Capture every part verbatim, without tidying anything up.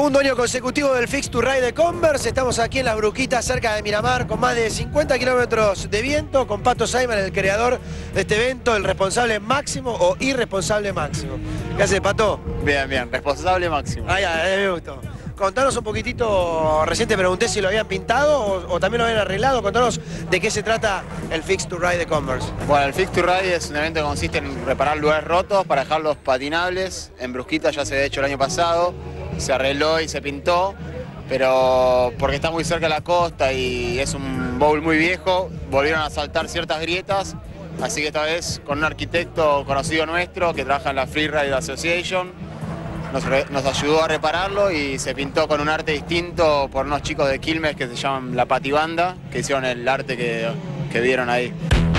Segundo año consecutivo del Fix to Ride de Converse. Estamos aquí en Las Bruquitas, cerca de Miramar, con más de cincuenta kilómetros de viento, con Pato Simon, el creador de este evento, el responsable máximo o irresponsable máximo. ¿Qué hace, Pato? Bien, bien, responsable máximo. Ah, ya, me gustó. Contanos un poquitito, recién te pregunté si lo habían pintado o, o también lo habían arreglado. Contanos de qué se trata el Fix to Ride de Converse. Bueno, el Fix to Ride es un evento que consiste en reparar lugares rotos para dejarlos patinables. En Brusquita ya se había hecho el año pasado, se arregló y se pintó, pero porque está muy cerca de la costa y es un bowl muy viejo, volvieron a saltar ciertas grietas, así que esta vez con un arquitecto conocido nuestro que trabaja en la Free Ride Association, Nos, nos ayudó a repararlo y se pintó con un arte distinto por unos chicos de Quilmes que se llaman La Patibanda, que hicieron el arte que, que vieron ahí.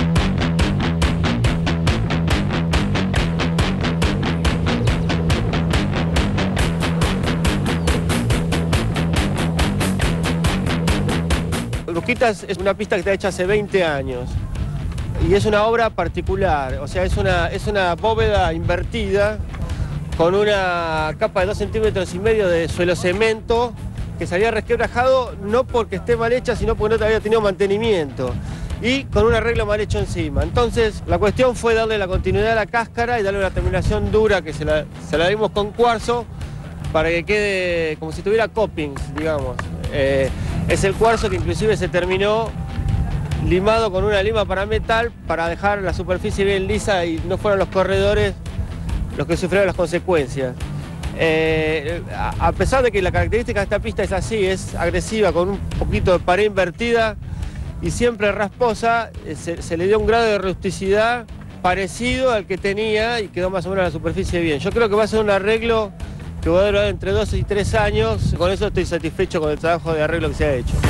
Brusquitas es una pista que está hecha hace veinte años y es una obra particular, o sea, es una, es una bóveda invertida con una capa de dos centímetros y medio de suelo cemento que se había resquebrajado no porque esté mal hecha, sino porque no había tenido mantenimiento y con un arreglo mal hecho encima. Entonces la cuestión fue darle la continuidad a la cáscara y darle una terminación dura que se la, se la dimos con cuarzo para que quede como si tuviera copings, digamos. Eh, es el cuarzo que inclusive se terminó limado con una lima para metal para dejar la superficie bien lisa y no fueron los corredores los que sufrieron las consecuencias. Eh, a, a pesar de que la característica de esta pista es así, es agresiva, con un poquito de pared invertida y siempre rasposa, se, se le dio un grado de rusticidad parecido al que tenía y quedó más o menos la superficie bien. Yo creo que va a ser un arreglo que va a durar entre dos y tres años, con eso estoy satisfecho con el trabajo de arreglo que se ha hecho.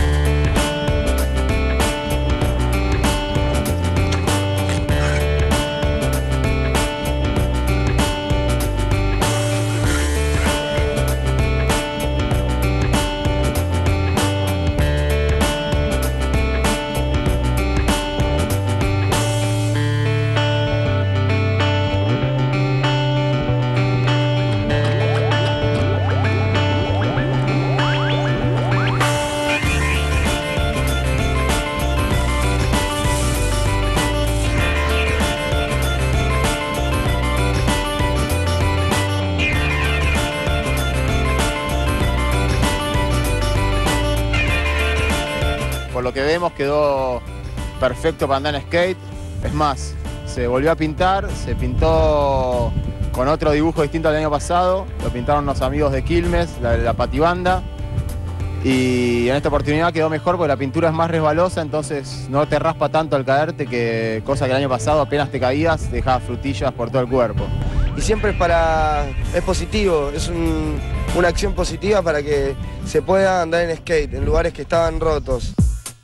Por lo que vemos quedó perfecto para andar en skate. Es más, se volvió a pintar, se pintó con otro dibujo distinto al año pasado. Lo pintaron unos amigos de Quilmes, la, la Patibanda. Y en esta oportunidad quedó mejor porque la pintura es más resbalosa, entonces no te raspa tanto al caerte, que cosa que el año pasado apenas te caías, te dejaba frutillas por todo el cuerpo. Y siempre es para, es positivo, es un, una acción positiva para que se pueda andar en skate en lugares que estaban rotos.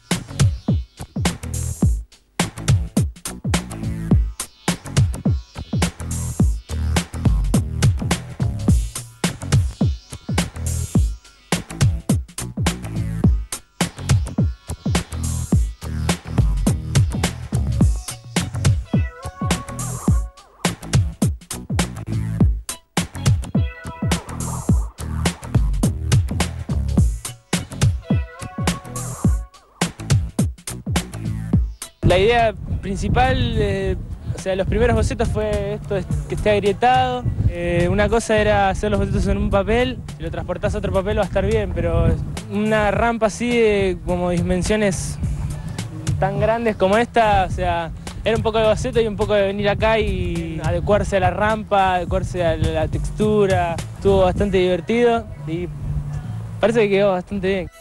La idea principal, eh, o sea, los primeros bocetos fue esto, que esté agrietado. Eh, una cosa era hacer los bocetos en un papel, si lo transportás a otro papel va a estar bien, pero una rampa así de como dimensiones tan grandes como esta, o sea, era un poco de boceto y un poco de venir acá y adecuarse a la rampa, adecuarse a la textura. Estuvo bastante divertido y parece que quedó bastante bien.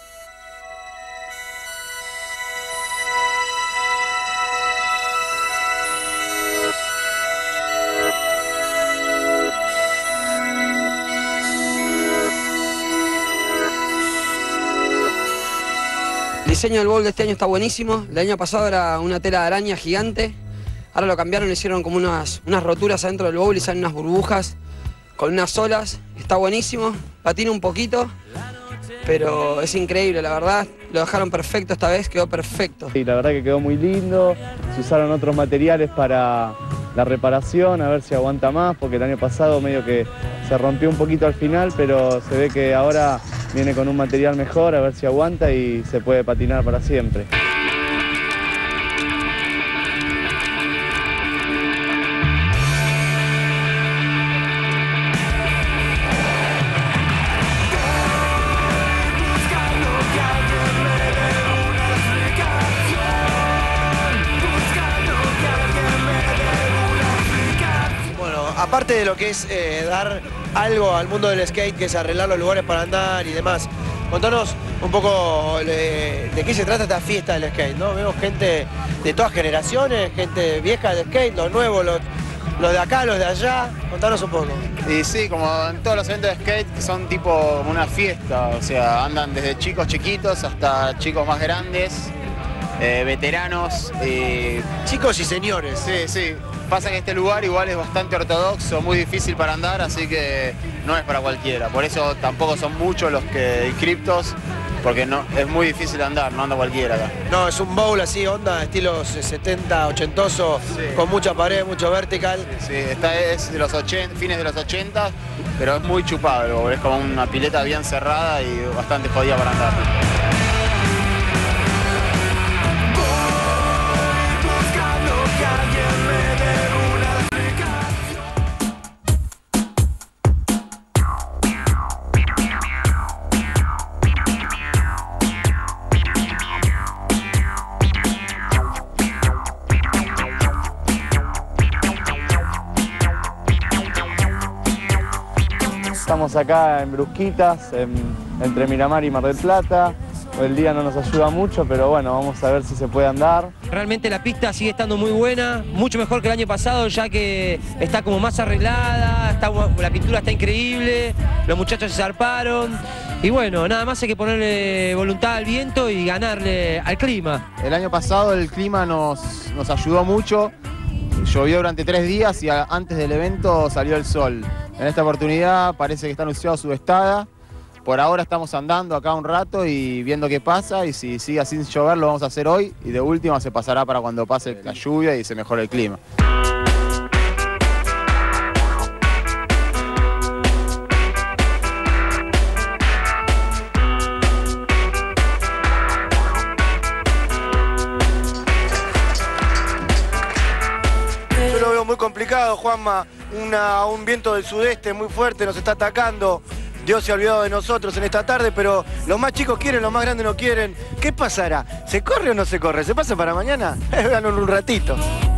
El diseño del bowl de este año está buenísimo. El año pasado era una tela de araña gigante. Ahora lo cambiaron, le hicieron como unas, unas roturas adentro del bowl y salen unas burbujas con unas olas. Está buenísimo. Patina un poquito, pero es increíble, la verdad. Lo dejaron perfecto esta vez, quedó perfecto. Y la verdad que quedó muy lindo. Se usaron otros materiales para la reparación, a ver si aguanta más, porque el año pasado medio que se rompió un poquito al final, pero se ve que ahora viene con un material mejor, a ver si aguanta y se puede patinar para siempre. Aparte de lo que es eh, dar algo al mundo del skate, que es arreglar los lugares para andar y demás, contanos un poco de, de qué se trata esta fiesta del skate, ¿no? Vemos gente de todas generaciones, gente vieja del skate, los nuevos, los, los de acá, los de allá, contanos un poco. Y sí, como en todos los eventos de skate, que son tipo una fiesta, o sea, andan desde chicos chiquitos hasta chicos más grandes, eh, veteranos. Eh... Chicos y señores. Sí, sí. Pasa que este lugar igual es bastante ortodoxo, muy difícil para andar, así que no es para cualquiera. Por eso tampoco son muchos los que inscriptos, porque no, es muy difícil andar, no anda cualquiera acá. No, es un bowl así, onda, estilos setenta, ochentoso, sí, con mucha pared, mucho vertical. Sí, sí, esta es de los ochenta, fines de los ochenta, pero es muy chupado el bowl, es como una pileta bien cerrada y bastante jodida para andar. Estamos acá en Brusquitas, en, entre Miramar y Mar del Plata. El día no nos ayuda mucho, pero bueno, vamos a ver si se puede andar. Realmente la pista sigue estando muy buena, mucho mejor que el año pasado, ya que está como más arreglada, está, la pintura está increíble, los muchachos se zarparon. Y bueno, nada más hay que ponerle voluntad al viento y ganarle al clima. El año pasado el clima nos, nos ayudó mucho. Llovió durante tres días y a, antes del evento salió el sol. En esta oportunidad parece que está anunciado subestada. Por ahora estamos andando acá un rato y viendo qué pasa, y si sigue sin llover lo vamos a hacer hoy y de última se pasará para cuando pase la lluvia y se mejore el clima. Yo lo veo muy complicado, Juanma. Una, un viento del sudeste muy fuerte nos está atacando. Dios se ha olvidado de nosotros en esta tarde, pero los más chicos quieren, los más grandes no quieren. ¿Qué pasará? ¿Se corre o no se corre? ¿Se pasa para mañana? Vean un ratito.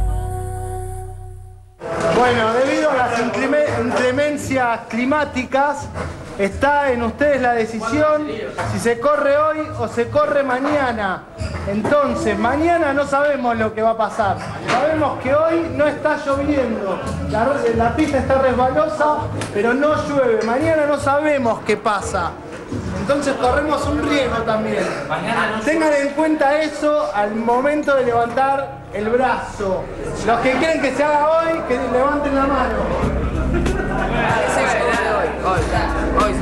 Bueno, debido a las inclemencias climáticas, está en ustedes la decisión si se corre hoy o se corre mañana. Entonces, mañana no sabemos lo que va a pasar. Sabemos que hoy no está lloviendo. La, la pista está resbalosa, pero no llueve. Mañana no sabemos qué pasa. Entonces corremos un riesgo también. Tengan en cuenta eso al momento de levantar el brazo. Los que quieren que se haga hoy, que levanten la mano. Hoy, hoy, hoy.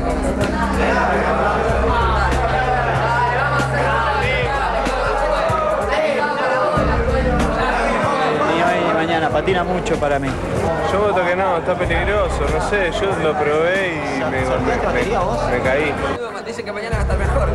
Ni hoy ni mañana, patina mucho para mí. Yo voto que no, está peligroso, no sé, yo lo probé y me, me, me, me caí. Dicen que mañana va a estar mejor.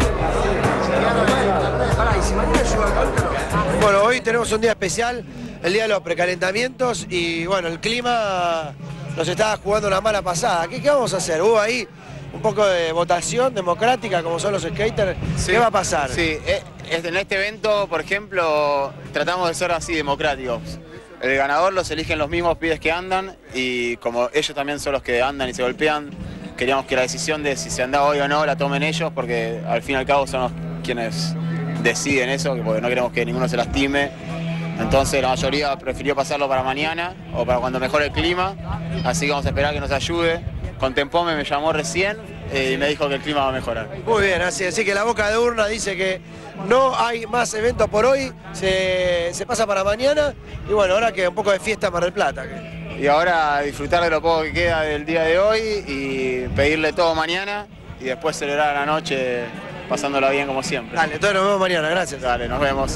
Bueno, hoy tenemos un día especial, el día de los precalentamientos, y bueno, el clima nos está jugando una mala pasada. ¿Qué, qué vamos a hacer? Hubo ahí un poco de votación democrática, como son los skaters. Sí, ¿qué va a pasar? Sí, en este evento, por ejemplo, tratamos de ser así democráticos. El ganador los eligen los mismos pibes que andan, y como ellos también son los que andan y se golpean, queríamos que la decisión de si se anda hoy o no la tomen ellos, porque al fin y al cabo son los quienes deciden eso, porque no queremos que ninguno se lastime. Entonces la mayoría prefirió pasarlo para mañana o para cuando mejore el clima, así que vamos a esperar que nos ayude. Contempome me llamó recién y me dijo que el clima va a mejorar. Muy bien, así, así que la boca de urna dice que no hay más eventos por hoy, se, se pasa para mañana, y bueno, ahora queda un poco de fiesta en Mar del Plata. Que... Y ahora disfrutar de lo poco que queda del día de hoy y pedirle todo mañana y después celebrar la noche pasándola bien como siempre. Dale, entonces nos vemos mañana, gracias. Dale, nos vemos.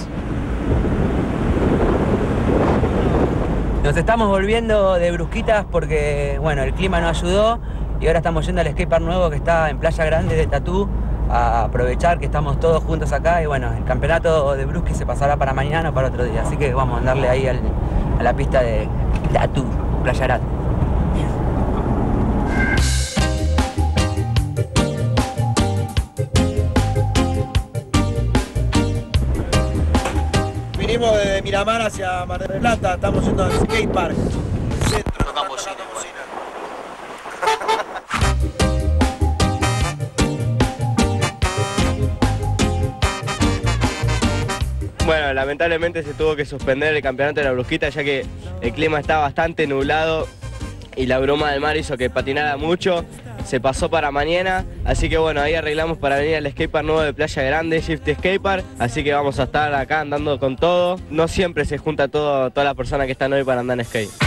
Nos estamos volviendo de Brusquitas porque, bueno, el clima no ayudó y ahora estamos yendo al skatepark nuevo que está en Playa Grande de Tatú, a aprovechar que estamos todos juntos acá y bueno, el campeonato de Brusque se pasará para mañana o para otro día, así que vamos a andarle ahí al, a la pista de Tatú, Playa Grande. Vinimos de Miramar hacia Mar del Plata, estamos yendo al skatepark. Centro, tocando bocina. Bueno, lamentablemente se tuvo que suspender el campeonato de la Brusquita ya que el clima estaba bastante nublado y la bruma del mar hizo que patinara mucho. Se pasó para mañana, así que bueno, ahí arreglamos para venir al skatepark nuevo de Playa Grande, Shift Skatepark, así que vamos a estar acá andando con todo. No siempre se junta todo, todas las personas que están hoy para andar en skate.